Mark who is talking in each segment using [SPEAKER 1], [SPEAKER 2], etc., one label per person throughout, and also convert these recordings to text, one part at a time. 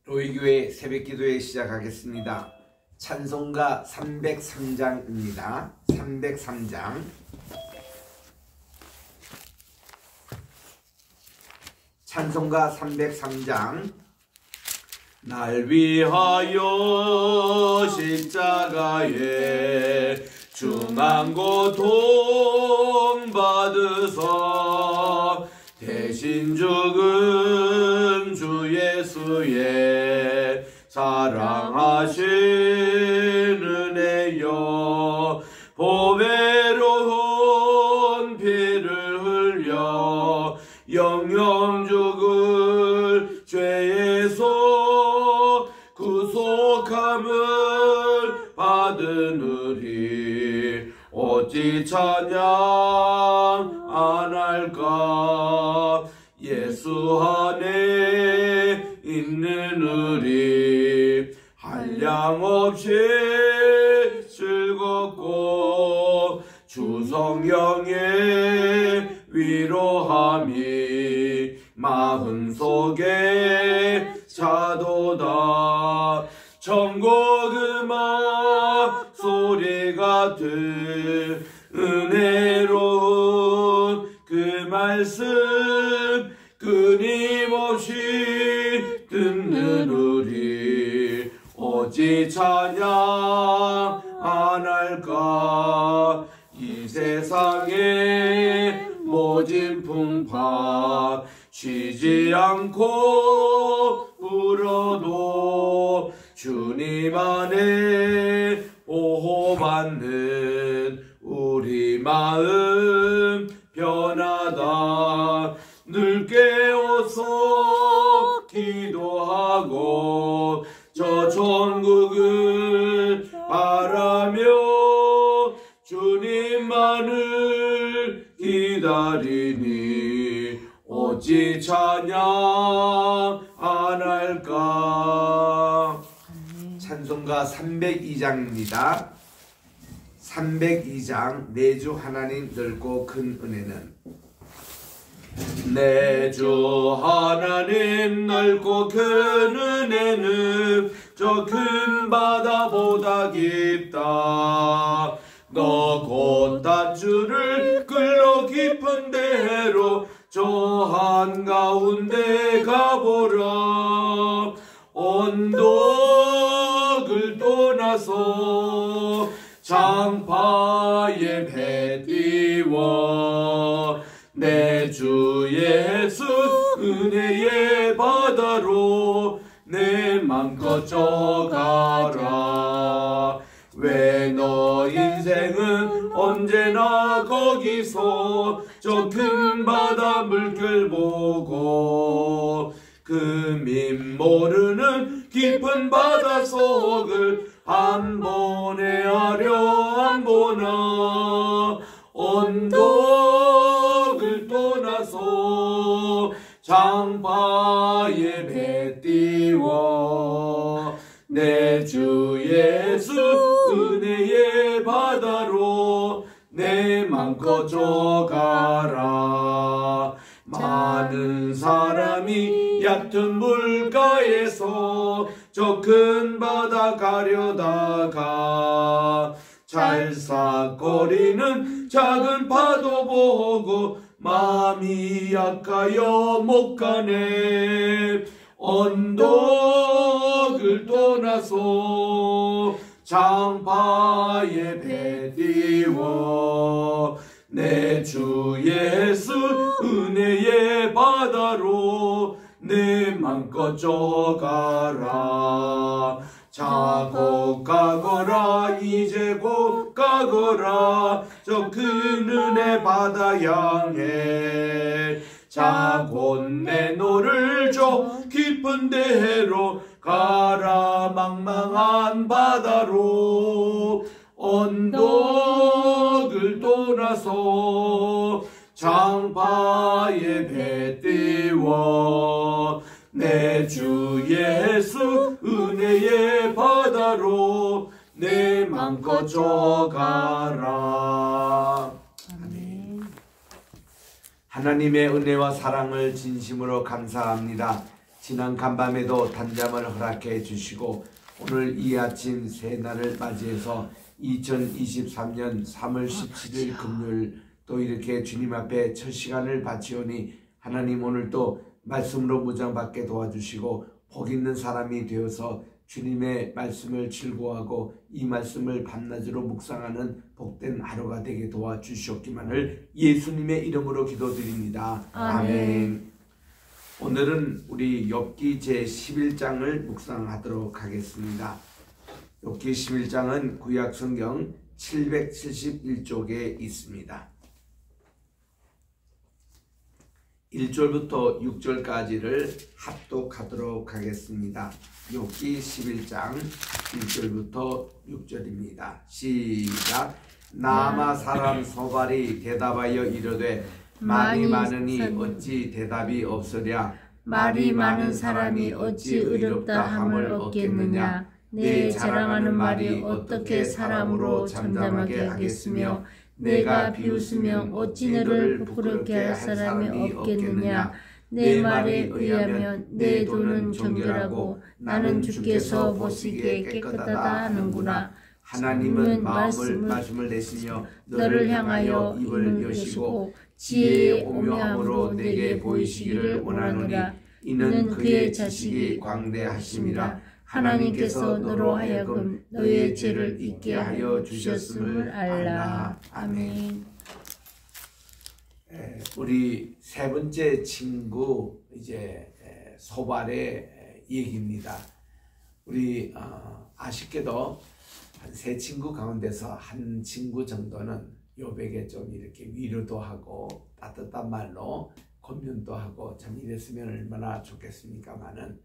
[SPEAKER 1] 로이교회 새벽기도회 시작하겠습니다. 찬송가 303장입니다. 303장. 찬송가 303장. 날 위하여 십자가에 중한 고통 받으사 대신 죽은 주 예수의 사랑하신 은혜여 보배로운 피를 흘려 영영 죽을 죄에서 구속함을 받으느니 어찌 찬양 안 할까. 예수 안에 있는 우리 한량없이 즐겁고 주 성령의 위로함이 마음속에 차도다. 천국 음악 소리 같은 은혜로운 그 말씀 끊임없이 듣는 우리 어찌 찬양 안 할까. 이 세상의 모진 풍파 쉬지 않고 불어도 주님 안에 보호받는 우리 마음 변하다. 늘 깨어서 기도하고 저 천국을 바라며 주님만을 기다리니 어찌 찬양 안 할까. 찬송가 302장입니다. 302장. 내 주 하나님 넓고 큰 은혜는. 내 주 하나님 넓고 큰 은혜는 저 큰 바다보다 깊다. 너 곧 단주를 끌러 깊은 데로 저 한가운데 가보라. 언덕을 떠나서 장파에 배 띄워 내 주 예수 은혜의 바다로 내 맘껏 져가라. 왜 너 인생은 언제나 거기서 저 큰 바다 물결 보고 금임 모르는 깊은 바다 속을 한 번에 하려 안 보나. 언덕을 떠나서 장파에 배 띄워 내 주 예수 은혜의 바다로 내 맘껏 져가라. 많은 사람이 얕은 물가에서 저 큰 바다 가려다가 찰싹거리는 작은 파도 보고 마음이 약하여 못 가네. 언덕을 떠나서 장파에 배 띄워 내 주 예수 은혜의 바다로 내 맘껏 져가라. 자고 가거라. 이제 곧 가거라. 저 큰 은혜 바다 향해 자곧 내 너를 저 깊은 데로 가라. 망망한 바다로 언덕을 떠나서 장파에 배 띄워 내 주 예수 은혜의 바다로 내 맘껏 져가라. 아멘. 하나님의 은혜와 사랑을 진심으로 감사합니다. 지난 간밤에도 단잠을 허락해 주시고 오늘 이 아침 새날을 맞이해서 2023년 3월 17일 금요일 또 이렇게 주님 앞에 첫 시간을 바치오니 하나님 오늘 또 말씀으로 무장받게 도와주시고 복 있는 사람이 되어서 주님의 말씀을 즐거워하고 이 말씀을 밤낮으로 묵상하는 복된 하루가 되게 도와주시옵기만을 예수님의 이름으로 기도드립니다. 아멘. 오늘은 우리 욥기 제11장을 묵상하도록 하겠습니다. 욥기 11장은 구약성경 771쪽에 있습니다. 1절부터 6절까지를 합독하도록 하겠습니다. 욥기 11장 1절부터 6절입니다. 시작. 나아마 사람 소발이 대답하여 이르되 말이 많으니 어찌 대답이 없으랴.
[SPEAKER 2] 말이 많은 사람이 어찌 의롭다 함을 얻겠느냐. 내 자랑하는 말이 어떻게 사람으로 잠잠하게 하겠으며 내가 비웃으면 어찌 너를 부끄럽게 할 사람이 없겠느냐. 내 말에 의하면 내 돈은 정결하고 나는 주께서 보시기에 깨끗하다 하는구나.
[SPEAKER 1] 하나님은 말씀을 내시며 너를 향하여 입을 여시고 지혜의 오묘함으로 내게 보이시기를 원하노니 이는 그의 지식이 광대하심이라. 하나님께서 너로 하여금 너의 죄를 잊게 하여 주셨음을 알라. 아멘. 우리 세 번째 친구 이제 소발의 얘기입니다. 우리 아쉽게도 한 세 친구 가운데서 한 친구 정도는 욥에게 좀 이렇게 위로도 하고 따뜻한 말로 권면도 하고 참 이랬으면 얼마나 좋겠습니까마는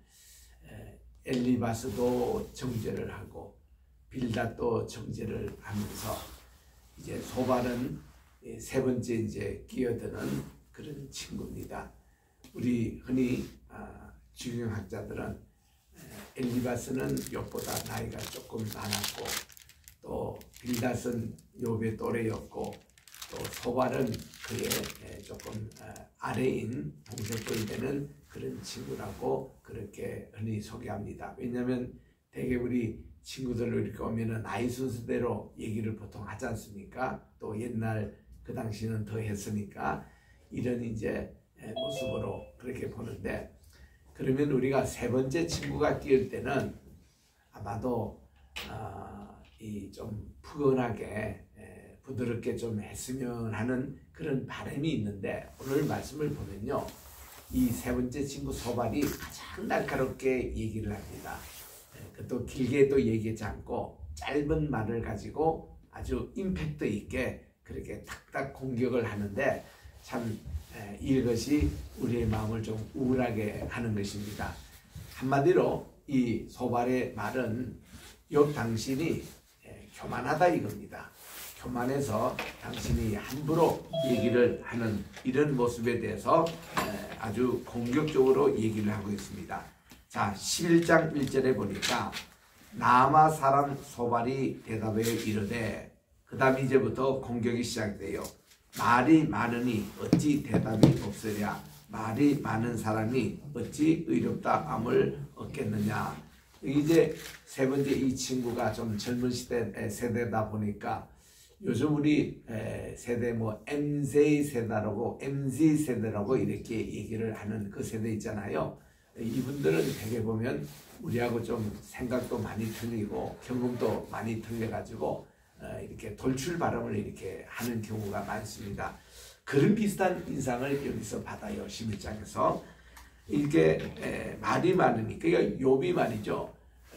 [SPEAKER 1] 엘리바스도 정죄를 하고 빌닷도 정죄를 하면서 이제 소발은 세 번째 이제 끼어드는 그런 친구입니다. 우리 흔히 주경학자들은 엘리바스는 욥보다 나이가 조금 많았고 또 빌닷은 욥의 또래였고 또 소발은 그의 조금 아래인 동생뻘이 되는 그런 친구라고 그렇게 흔히 소개합니다. 왜냐하면 대개 우리 친구들로 이렇게 오면은 나이 순서대로 얘기를 보통 하지 않습니까? 또 옛날 그 당시는 더 했으니까 이런 이제 모습으로 그렇게 보는데, 그러면 우리가 세 번째 친구가 끼을 때는 아마도 이 좀 푸근하게 부드럽게 좀 했으면 하는 그런 바람이 있는데, 오늘 말씀을 보면요 이 세 번째 친구 소발이 가장 날카롭게 얘기를 합니다. 또 길게 또 얘기하지 않고 짧은 말을 가지고 아주 임팩트 있게 그렇게 탁탁 공격을 하는데 참 이것이 우리의 마음을 좀 우울하게 하는 것입니다. 한마디로 이 소발의 말은 욥 당신이 교만하다 이겁니다. 교만해서 당신이 함부로 얘기를 하는 이런 모습에 대해서 아주 공격적으로 얘기를 하고 있습니다. 자, 11장 1절에 보니까 나아마 사람 소발이 대답해 이르되, 그 다음 이제부터 공격이 시작돼요. 말이 많으니 어찌 대답이 없으랴. 말이 많은 사람이 어찌 의롭다 함을 얻겠느냐. 이제 세 번째 이 친구가 좀 젊은 세대다 보니까 요즘 우리 세대 뭐 MZ 세대라고 이렇게 얘기를 하는 그 세대 있잖아요. 이분들은 되게 보면 우리하고 좀 생각도 많이 틀리고 경험도 많이 틀려가지고 이렇게 돌출 발음을 이렇게 하는 경우가 많습니다. 그런 비슷한 인상을 여기서 받아요. 11장에서 이렇게 말이 많으니, 그러니까 욥이 말이죠.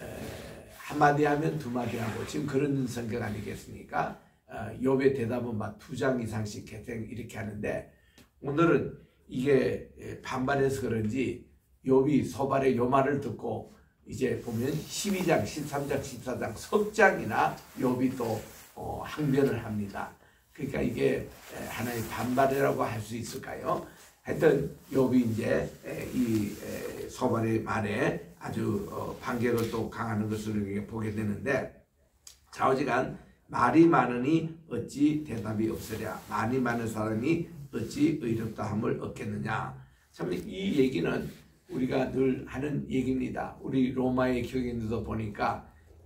[SPEAKER 1] 한마디 하면 두 마디 하고 지금 그런 성격 아니겠습니까? 욥의 대답은 막 2장 이상씩 계속 이렇게 하는데, 오늘은 이게 반발해서 그런지 욥이 소발의 요 말을 듣고 이제 보면 12장, 13장, 14장 석 장이나 욥이 또 항변을 합니다. 그러니까 이게 하나의 반발이라고 할 수 있을까요? 하여튼 욥이 이제 이 소발의 말에 아주 반격을 또 강하는 것을 보게 되는데, 좌우지간 말이 많으니 어찌 대답이 없으랴. 말이 많은 사람이 어찌 의롭다 함을 얻겠느냐. 참 이 얘기는 우리가 늘 하는 얘기입니다. 우리 로마의 교인들도 보니까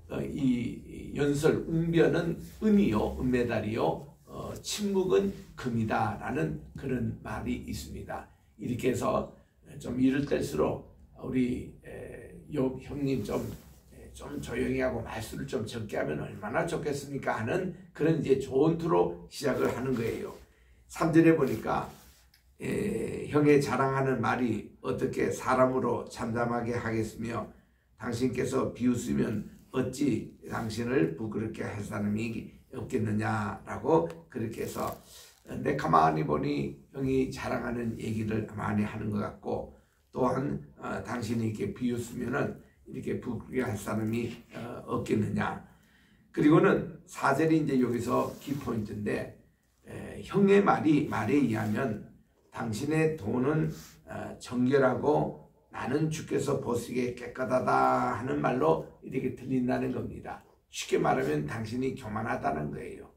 [SPEAKER 1] 이 연설 웅변은 은이요, 은메달이요, 침묵은 금이다라는 그런 말이 있습니다. 이렇게 해서 좀 이럴 때일수록 우리 형님 좀 조용히 하고 말수를 좀 적게 하면 얼마나 좋겠습니까 하는 그런 이제 좋은 투로 시작을 하는 거예요. 3절에 보니까 형의 자랑하는 말이 어떻게 사람으로 잠잠하게 하겠으며 당신께서 비웃으면 어찌 당신을 부끄럽게 할 사람이 없겠느냐라고 그렇게 해서 근데 가만히 보니 형이 자랑하는 얘기를 많이 하는 것 같고 또한 당신이 이렇게 비웃으면은 이렇게 부끄럽게 할 사람이 없겠느냐. 그리고는 4절이 이제 여기서 키포인트인데 형의 말에 의하면 당신의 돈은 정결하고 나는 주께서 보시기에 깨끗하다 하는 말로 이렇게 들린다는 겁니다. 쉽게 말하면 당신이 교만하다는 거예요.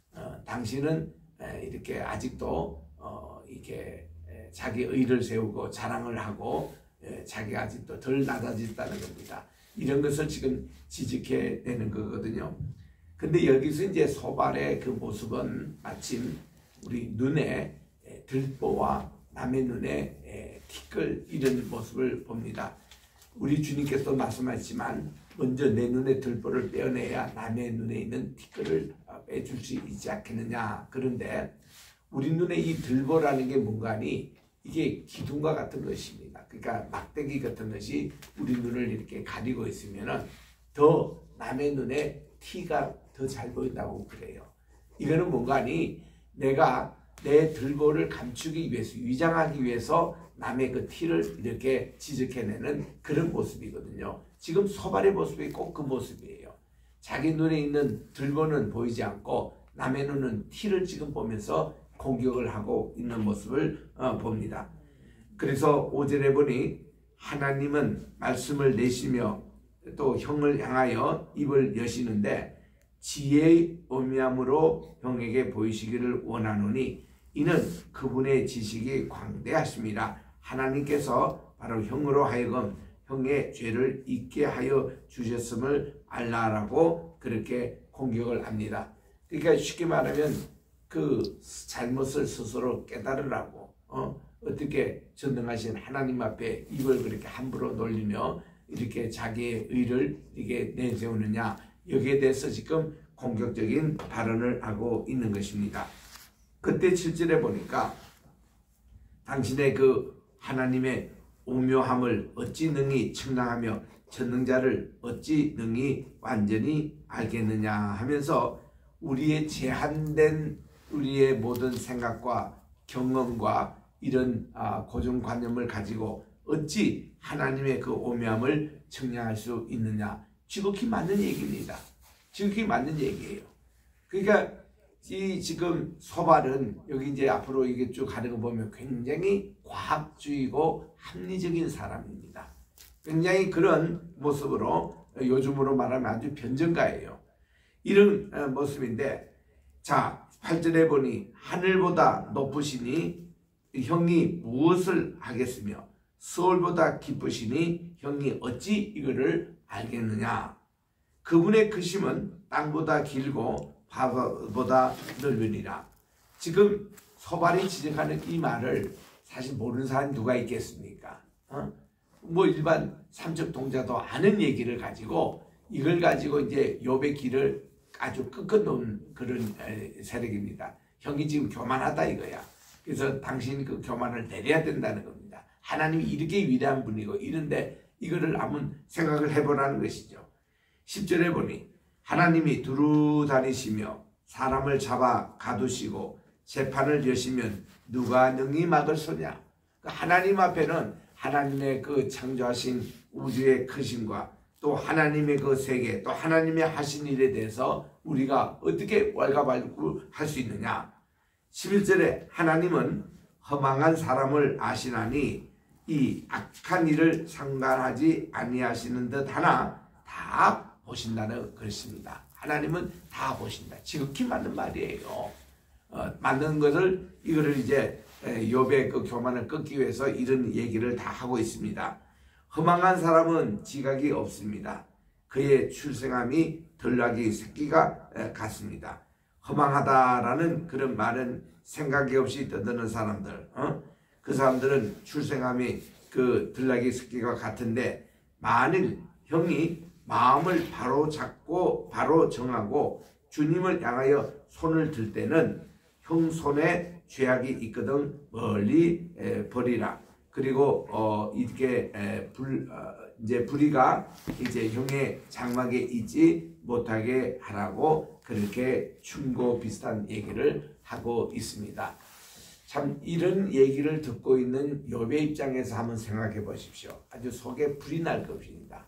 [SPEAKER 1] 당신은 이렇게 아직도 이렇게 자기 의를 세우고 자랑을 하고 자기가 아직도 덜 낮아졌다는 겁니다. 이런 것을 지금 지적해내는 거거든요. 근데 여기서 이제 소발의 그 모습은 마침 우리 눈에 들보와 남의 눈에 티끌 이런 모습을 봅니다. 우리 주님께서 말씀하셨지만 먼저 내 눈에 들보를 빼어내야 남의 눈에 있는 티끌을 빼줄 수 있지 않겠느냐. 그런데 우리 눈에 이 들보라는 게 뭔가니 이게 기둥과 같은 것입니다. 그러니까 막대기 같은 것이 우리 눈을 이렇게 가리고 있으면은 더 남의 눈에 티가 더 잘 보인다고 그래요. 이거는 뭔가니 내가 내 들보를 감추기 위해서 위장하기 위해서 남의 그 티를 이렇게 지적해내는 그런 모습이거든요. 지금 소발의 모습이 꼭 그 모습이에요. 자기 눈에 있는 들보는 보이지 않고 남의 눈은 티를 지금 보면서 공격을 하고 있는 모습을 봅니다. 그래서 5절에 보니 하나님은 말씀을 내시며 또 형을 향하여 입을 여시는데 지혜의 오묘함으로 형에게 보이시기를 원하노니 이는 그분의 지식이 광대하심이라. 하나님께서 바로 형으로 하여금 형의 죄를 잊게 하여 주셨음을 알라라고 그렇게 공격을 합니다. 그러니까 쉽게 말하면 그 잘못을 스스로 깨달으라고 어떻게 전능하신 하나님 앞에 입을 그렇게 함부로 놀리며 이렇게 자기의 의를 이렇게 내세우느냐. 여기에 대해서 지금 공격적인 발언을 하고 있는 것입니다. 그때 7절에 보니까 당신의 그 하나님의 오묘함을 어찌 능히 측량하며 전능자를 어찌 능히 완전히 알겠느냐 하면서 우리의 제한된 우리의 모든 생각과 경험과 이런 고정관념을 가지고 어찌 하나님의 그 오묘함을 측량할 수 있느냐. 지극히 맞는 얘기입니다. 지극히 맞는 얘기예요. 그러니까 이 지금 소발은 여기 이제 앞으로 이게 쭉 가는 거 보면 굉장히 과학주의고 합리적인 사람입니다. 굉장히 그런 모습으로 요즘으로 말하면 아주 변전가예요. 이런 모습인데 자 8절에 보니 하늘보다 높으시니 형이 무엇을 하겠으며 서울보다 깊으시니 형이 어찌 이거를 알겠느냐. 그분의 크심은 땅보다 길고 바다보다 넓으니라. 지금 소발이 지적하는 이 말을 사실 모르는 사람이 누가 있겠습니까? 뭐 일반 삼척 동자도 아는 얘기를 가지고 이걸 가지고 이제 욥의 길을 아주 끄끄놓은 그런 세력입니다. 형이 지금 교만하다 이거야. 그래서 당신 그 교만을 내려야 된다는 겁니다. 하나님이 이렇게 위대한 분이고 이런데 이거를 한번 생각을 해보라는 것이죠. 10절에 보니 하나님이 두루 다니시며 사람을 잡아 가두시고 재판을 여시면 누가 능히 막을 소냐. 하나님 앞에는 하나님의 그 창조하신 우주의 크심과 또 하나님의 그 세계 또 하나님의 하신 일에 대해서 우리가 어떻게 왈가왈부할 수 있느냐. 11절에 하나님은 허망한 사람을 아시나니 이 악한 일을 상관하지 아니하시는 듯 하나 다 보신다는 것입니다. 하나님은 다 보신다. 지극히 맞는 말이에요. 맞는 것을 이거를 이제 욥의 그 교만을 끊기 위해서 이런 얘기를 다 하고 있습니다. 허망한 사람은 지각이 없습니다. 그의 출생함이 덜나귀 새끼가 같습니다. 허망하다라는 그런 말은 생각이 없이 떠드는 사람들, 그 사람들은 출생함이 그 들나귀 새끼가 같은데, 만일 형이 마음을 바로 잡고 바로 정하고 주님을 향하여 손을 들 때는 형 손에 죄악이 있거든 멀리 버리라. 그리고 이렇게 이제 불의가 이제 형의 장막에 있지 못하게 하라고 그렇게 충고 비슷한 얘기를 하고 있습니다. 참 이런 얘기를 듣고 있는 욥의 입장에서 한번 생각해 보십시오. 아주 속에 불이 날 것입니다.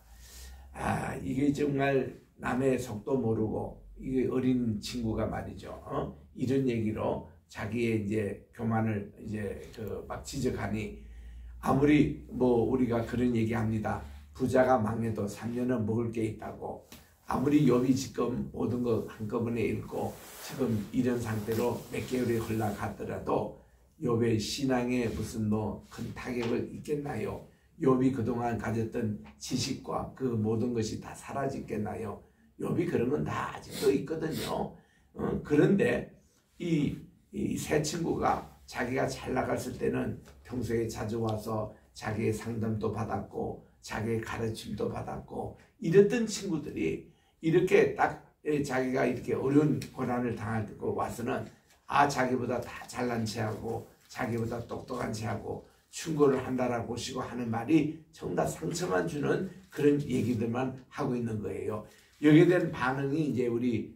[SPEAKER 1] 이게 정말 남의 속도 모르고 이게 어린 친구가 말이죠. 이런 얘기로 자기의 이제 교만을 이제 막 지적하니, 아무리 뭐 우리가 그런 얘기합니다. 부자가 망해도 3년은 먹을 게 있다고. 아무리 욥이 지금 모든 거 한꺼번에 읽고 지금 이런 상태로 몇 개월이 흘러갔더라도 욥의 신앙에 무슨 뭐 큰 타격을 입겠나요? 욥이 그동안 가졌던 지식과 그 모든 것이 다 사라지겠나요? 욥이 그런 건 다 아직도 있거든요. 그런데 이 새 친구가 자기가 잘 나갔을 때는 평소에 자주 와서 자기의 상담도 받았고 자기의 가르침도 받았고 이랬던 친구들이 이렇게 딱 자기가 이렇게 어려운 고난을 당할 때 와서는 자기보다 다 잘난 체하고 자기보다 똑똑한 체하고 충고를 한다라고 보시고 하는 말이 전부 다 상처만 주는 그런 얘기들만 하고 있는 거예요. 여기에 대한 반응이 이제 우리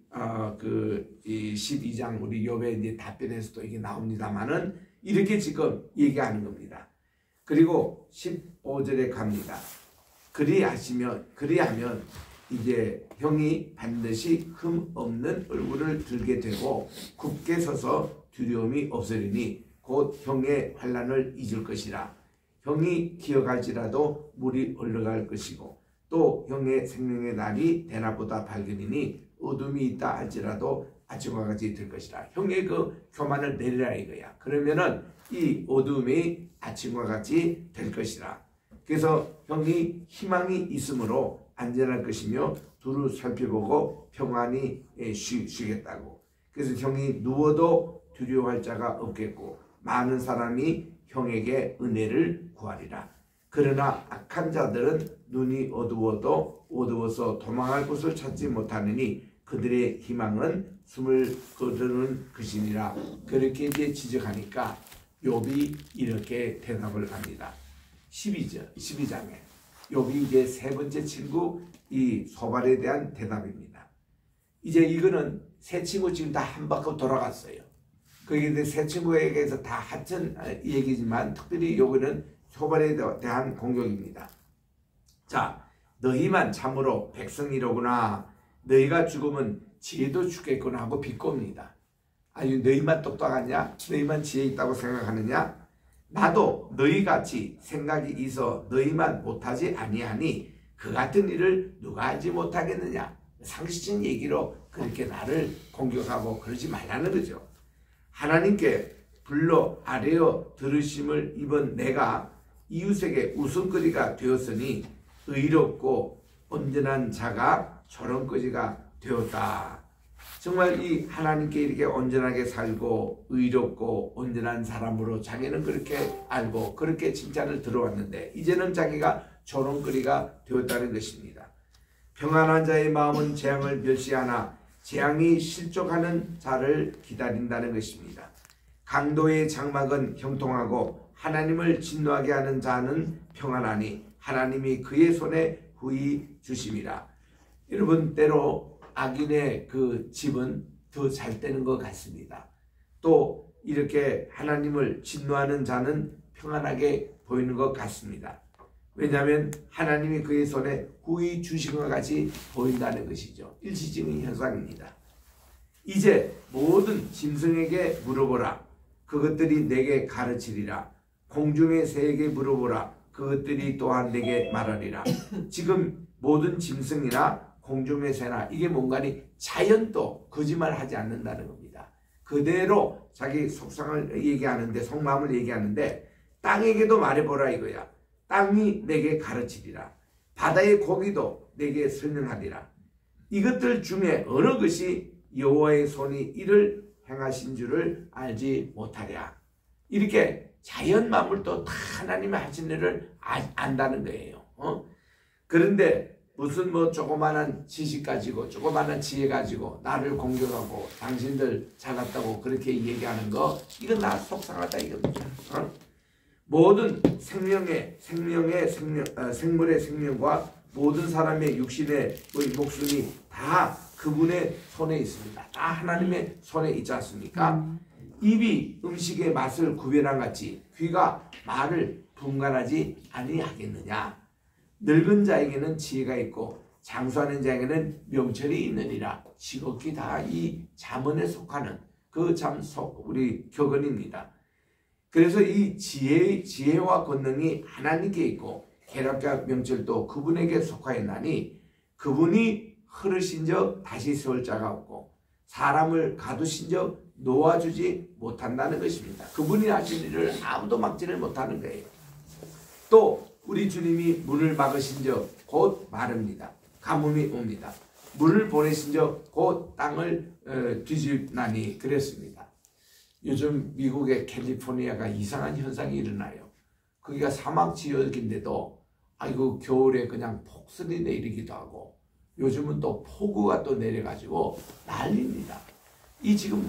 [SPEAKER 1] 이 12장 우리 욥의 이제 답변에서도 이게 나옵니다만은 이렇게 지금 얘기하는 겁니다. 그리고 15절에 갑니다. 그리하면 이제 형이 반드시 흠 없는 얼굴을 들게 되고 굳게 서서 두려움이 없으리니 곧 형의 환난을 잊을 것이라. 형이 기어갈지라도 물이 흘러갈 것이고 또 형의 생명의 날이 대낮보다 밝으니 어둠이 있다 할지라도 아침과 같이 될 것이라. 형의 그 교만을 내리라 이거야. 그러면은 이 어둠이 아침과 같이 될 것이라. 그래서 형이 희망이 있으므로 안전할 것이며 두루 살펴보고 평안히 쉬겠다고. 그래서 형이 누워도 두려워할 자가 없겠고 많은 사람이 형에게 은혜를 구하리라. 그러나 악한 자들은 눈이 어두워서 도망할 곳을 찾지 못하느니 그들의 희망은 숨을 거두는 것이니라. 그렇게 이제 지적하니까 욥이 이렇게 대답을 합니다. 12장에 욥이 이제 세 번째 친구 이 소발에 대한 대답입니다. 이제 이거는 세 친구 지금 다 한 바퀴 돌아갔어요. 그게 세 친구에게서 다 합친 얘기지만 특별히 요거는 소발에 대한 공격입니다. 자, 너희만 참으로 백성이로구나. 너희가 죽으면 지혜도 죽겠구나 하고 비꼬입니다. 아니 너희만 똑똑하냐? 너희만 지혜 있다고 생각하느냐? 나도 너희같이 생각이 있어 너희만 못하지 아니하니 그 같은 일을 누가 하지 못하겠느냐? 상식적인 얘기로 그렇게 나를 공격하고 그러지 말라는 거죠. 하나님께 불러 아뢰어 들으심을 입은 내가 이웃에게 웃음거리가 되었으니 의롭고 온전한 자가 조롱거리가 되었다. 정말 이 하나님께 이렇게 온전하게 살고 의롭고 온전한 사람으로 자기는 그렇게 알고 그렇게 칭찬을 들어왔는데 이제는 자기가 조롱거리가 되었다는 것입니다. 평안한 자의 마음은 재앙을 멸시하나 재앙이 실족하는 자를 기다린다는 것입니다. 강도의 장막은 형통하고 하나님을 진노하게 하는 자는 평안하니 하나님이 그의 손에 후히 주심이라. 여러분 때로 악인의 그 집은 더 잘 되는 것 같습니다. 또 이렇게 하나님을 진노하는 자는 평안하게 보이는 것 같습니다. 왜냐하면 하나님이 그의 손에 후히 주신 것 같이 보인다는 것이죠. 일시적인 현상입니다. 이제 모든 짐승에게 물어보라. 그것들이 내게 가르치리라. 공중의 새에게 물어보라. 그것들이 또한 내게 말하리라. 지금 모든 짐승이나 공중의 새나 이게 뭔가니 자연도 거짓말하지 않는다는 겁니다. 그대로 자기 속상을 얘기하는데, 속마음을 얘기하는데, 땅에게도 말해보라 이거야. 땅이 내게 가르치리라. 바다의 고기도 내게 설명하리라. 이것들 중에 어느 것이 여호와의 손이 이를 행하신 줄을 알지 못하랴. 이렇게 자연 만물도 다 하나님의 하신 일을 안다는 거예요. 그런데 무슨 뭐 조그마한 지식 가지고 조그마한 지혜 가지고 나를 공격하고 당신들 잘났다고 그렇게 얘기하는 거, 이건 나 속상하다 이겁니다. 모든 생물의 생명과 모든 사람의 육신의 목숨이 다 그분의 손에 있습니다. 다 하나님의 손에 있지 않습니까? 입이 음식의 맛을 구별한 같이 귀가 말을 분간하지 아니하겠느냐. 늙은 자에게는 지혜가 있고 장수하는 자에게는 명철이 있느니라. 지극히 다 이 잠언에 속하는 그 우리 격언입니다. 그래서 이 지혜와 권능이 하나님께 있고 계략과 명철도 그분에게 속하였나니 그분이 흐르신 적 다시 세울 자가 없고 사람을 가두신 적 놓아주지 못한다는 것입니다. 그분이 하신 일을 아무도 막지를 못하는 거예요. 또 우리 주님이 물을 막으신 적 곧 마릅니다. 가뭄이 옵니다. 물을 보내신 적 곧 땅을 뒤집나니 그랬습니다. 요즘 미국의 캘리포니아가 이상한 현상이 일어나요. 거기가 사막 지역인데도 아이고 겨울에 그냥 폭설이 내리기도 하고 요즘은 또 폭우가 또 내려가지고 난립니다. 이 지금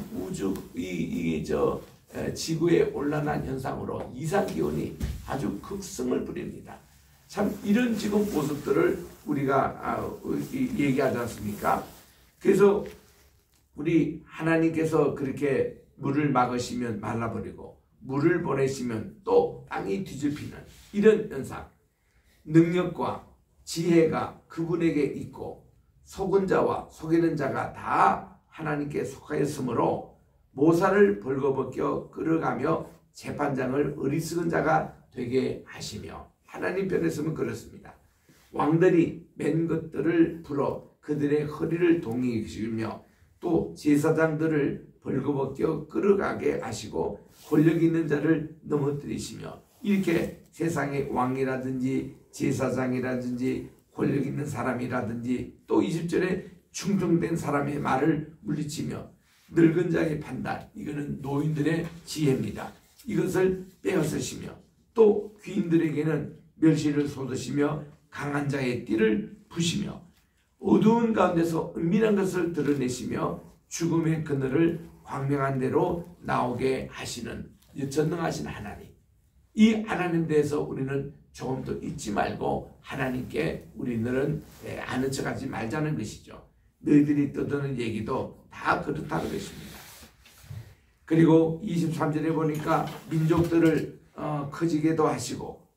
[SPEAKER 1] 지구의 온난화 현상으로 이상기온이 아주 극성을 부립니다. 참 이런 지금 모습들을 우리가 얘기하지 않습니까? 그래서 우리 하나님께서 그렇게 물을 막으시면 말라버리고 물을 보내시면 또 땅이 뒤집히는 이런 현상, 능력과 지혜가 그분에게 있고 속은 자와 속이는 자가 다 하나님께 속하였으므로 모사를 벌거벗겨 끌어가며 재판장을 어리석은 자가 되게 하시며, 하나님 편에서는 그렇습니다. 왕들이 맨 것들을 풀어 그들의 허리를 동이시며 또 제사장들을 벌거벗겨 끌어가게 하시고 권력 있는 자를 넘어뜨리시며, 이렇게 세상의 왕이라든지 제사장이라든지 권력 있는 사람이라든지 또 20절에 충성된 사람의 말을 물리치며 늙은 자의 판단, 이거는 노인들의 지혜입니다. 이것을 빼앗으시며 또 귀인들에게는 멸시를 쏟으시며 강한 자의 띠를 부시며 어두운 가운데서 은밀한 것을 드러내시며 죽음의 그늘을 광명한 대로 나오게 하시는 전능하신 하나님, 이 하나님 대해서 우리는 조금 더 잊지 말고 하나님께 우리는 아는 척하지 말자는 것이죠. 너희들이 떠드는 얘기도 다 그렇다는 것입니다. 그리고 23절에 보니까 민족들을 커지게도 하시고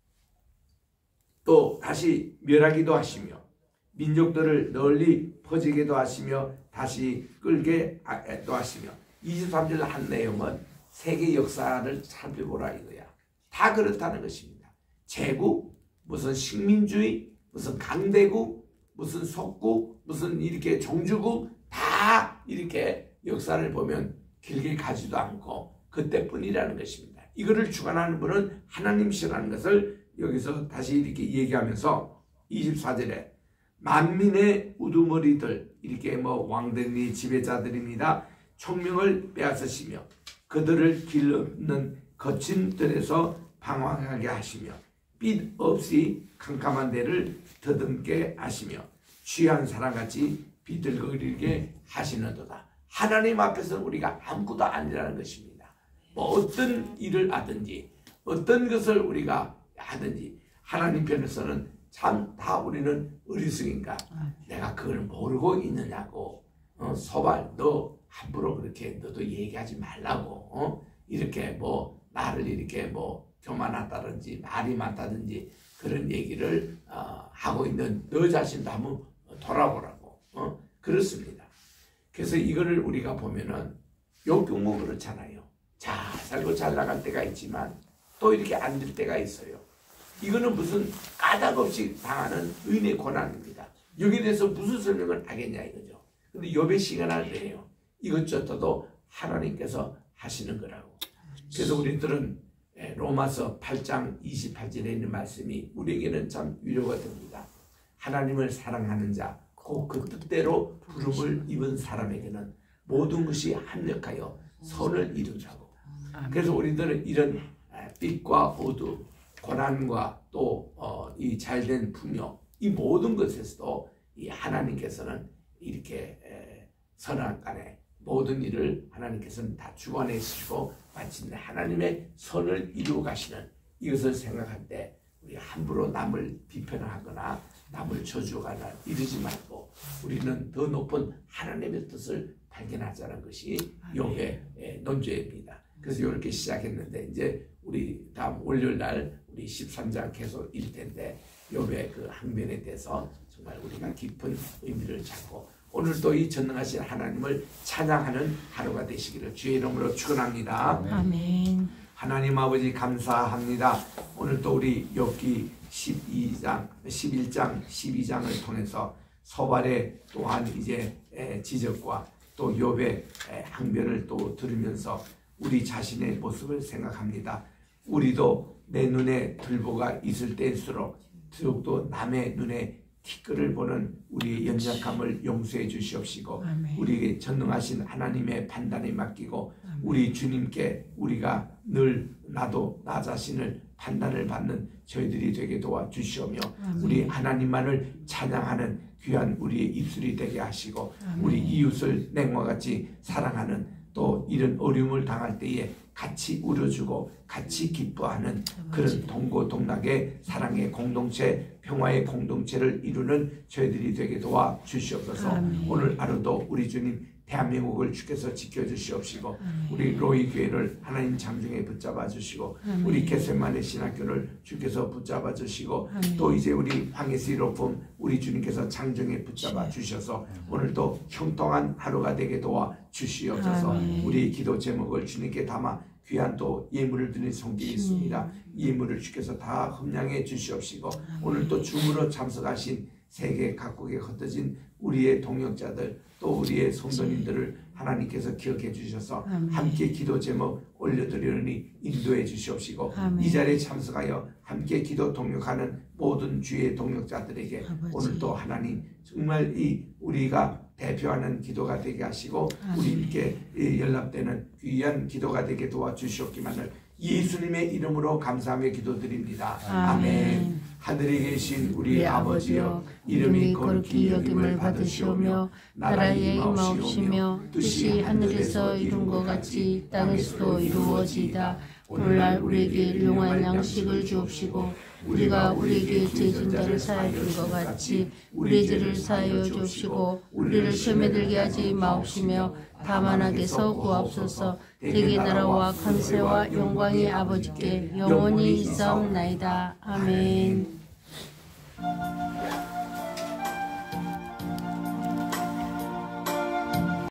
[SPEAKER 1] 또 다시 멸하기도 하시며 민족들을 널리 퍼지게도 하시며 다시 끌게도 하시며, 23절 한 내용은 세계 역사를 살펴보라 이거야. 다 그렇다는 것입니다. 제국, 무슨 식민주의, 무슨 강대국, 무슨 속국, 무슨 이렇게 종주국, 다 이렇게 역사를 보면 길게 가지도 않고 그때뿐이라는 것입니다. 이거를 주관하는 분은 하나님이시라는 것을 여기서 다시 이렇게 얘기하면서 24절에 만민의 우두머리들, 이렇게 왕들이 지배자들입니다. 총명을 빼앗으시며 그들을 길 없는 거친 들에서 방황하게 하시며 빛 없이 캄캄한 데를 더듬게 하시며 취한 사람같이 비틀거리게 하시는도다. 하나님 앞에서는 우리가 아무것도 아니라는 것입니다. 어떤 일을 하든지 어떤 것을 우리가 하든지 하나님 편에서는 참 다 우리는 어리석인가, 내가 그걸 모르고 있느냐고, 소발 너 함부로 그렇게 너도 얘기하지 말라고, 이렇게 나를 이렇게 교만하다든지 말이 많다든지 그런 얘기를 하고 있는 너 자신도 한번 돌아보라고. 그렇습니다. 그래서 이거를 우리가 보면은 욕경무 그렇잖아요. 잘 살고 잘 나갈 때가 있지만 또 이렇게 안 될 때가 있어요. 이거는 무슨 까닭 없이 당하는 의인의 고난입니다. 여기에 대해서 무슨 설명을 하겠냐 이거죠. 근데 욥의 시간 할 때예요. 이것저것도 하나님께서 하시는 거라고. 그래서 우리들은 로마서 8장 28절에 있는 말씀이 우리에게는 참 위로가 됩니다. 하나님을 사랑하는 자, 곧 그 뜻대로 부름을 입은 사람에게는 모든 것이 합력하여 선을 이루자고. 그래서 우리들은 이런 빛과 어두, 고난과 또 이 잘된 풍요, 이 모든 것에서도 이 하나님께서는 이렇게 선악간에 모든 일을 하나님께서는 다 주관해 주시고 마침내 하나님의 선을 이루어 가시는 이것을 생각할 때 우리 함부로 남을 비판하거나 남을 저주하거나 이러지 말고 우리는 더 높은 하나님의 뜻을 발견하자는 것이 욥의 논조입니다. 그래서 이렇게 시작했는데 이제 우리 다음 월요일 날 우리 13장 계속 읽을 텐데 욥의 그 항변에 대해서 정말 우리가 깊은 의미를 찾고 오늘도 이 전능하신 하나님을 찬양하는 하루가 되시기를 주의 이름으로 축원합니다.
[SPEAKER 2] 아멘.
[SPEAKER 1] 하나님 아버지 감사합니다. 오늘도 우리 욥기 11장, 12장을 통해서 서발의 또한 이제 지적과 또 욥의 항변을 또 들으면서 우리 자신의 모습을 생각합니다. 우리도 내 눈에 들보가 있을 때일수록 더욱도 남의 눈에 티끌을 보는 우리의 연약함을 용서해 주시옵시고
[SPEAKER 2] 아멘.
[SPEAKER 1] 우리에게 전능하신 하나님의 판단에 맡기고 아멘. 우리 주님께 우리가 늘 나도 나 자신을 판단을 받는 저희들이 되게 도와주시오며 아멘. 우리 하나님만을 찬양하는 귀한 우리의 입술이 되게 하시고 아멘. 우리 이웃을 냉과 같이 사랑하는 또 이런 어려움을 당할 때에 같이 울어주고 같이 기뻐하는 그런 동고동락의 사랑의 공동체, 평화의 공동체를 이루는 저희들이 되게 도와주시옵소서. 아멘. 오늘 하루도 우리 주님 대한민국을 주께서 지켜주시옵시고 우리 로이 교회를 하나님 장중에 붙잡아 주시고 우리 겟세마네 신학교를 주께서 붙잡아 주시고 또 이제 우리 황해시 로품 우리 주님께서 장중에 붙잡아 주셔서 오늘도 형통한 하루가 되게 도와 주시옵소서. 우리 기도 제목을 주님께 담아 귀한 또 예물을 드린 성경이 있습니다. 예물을 주께서 다 흠량해 주시옵시고 오늘 또 줌으로 참석하신 세계 각국에 흩어진 우리의 동역자들 또 우리의 성도님들을 하나님께서 기억해 주셔서 함께 기도 제목 올려드리려니 인도해 주시옵시고 이 자리에 참석하여 함께 기도 동역하는 모든 주의 동역자들에게 오늘도 하나님 정말 이 우리가 대표하는 기도가 되게 하시고 우리 이렇게 연락되는 귀한 기도가 되게 도와주시옵기만을 예수님의 이름으로 감사하며 기도드립니다. 아멘. 하늘에 계신 우리 아버지여 이름이 거룩히 여김을 받으시오며 나라의 임하옵시며 뜻이 하늘에서 이룬 것 같이 땅에서도 이루어지이다. 오늘날 우리에게 일용할 양식을 주옵시고 우리가 우리에게 죄 진 자를 사하여 준 것 같이 우리 죄를 사하여 주옵시고 우리를 시험에 들게 하지 마옵시며 다만 악에서 구하옵소서. 대개 나라와 권세와 영광이 아버지께 영원히 있사옵나이다. 아멘.